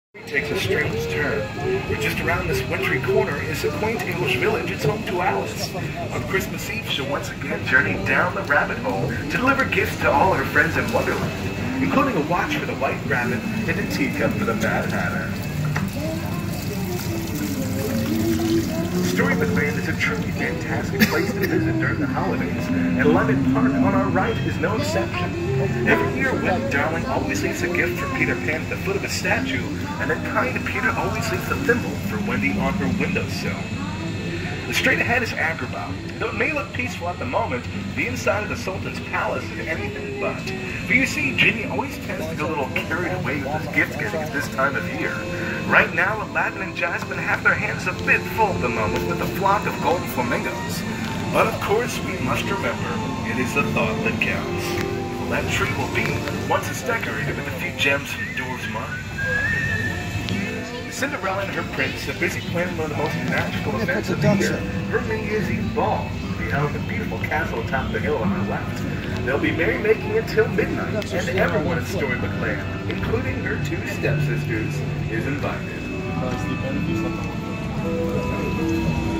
It takes a strange turn, where just around this wintry corner is a quaint English village. It's home to Alice. On Christmas Eve, she'll once again journey down the rabbit hole to deliver gifts to all her friends in Wonderland, including a watch for the White Rabbit and a teacup for the Mad Hatter. Storybook Land is a truly fantastic place to visit during the holidays, and London Park on our right is no exception. Every year, Wendy Darling always leaves a gift for Peter Pan at the foot of a statue, and then kind Peter always leaves a thimble for Wendy on her windowsill. The straight ahead is Agrabah. Though it may look peaceful at the moment, the inside of the Sultan's palace is anything but. But you see, Ginny always tends to get a little carried away with his gift giving at this time of year. Right now, Aladdin and Jasmine have their hands a bit full at the moment with a flock of golden flamingos. But of course, we must remember, it is the thought that counts. That tree will be, once it's decorated, with a few gems from the dwarf's mind. Cinderella and her prince are busy planning one of the most magical events of the year, her New Year's Eve ball, to be held in the beautiful castle atop the hill on her left. They'll be merrymaking until midnight, and everyone at Storybook Land, including her two stepsisters, is invited.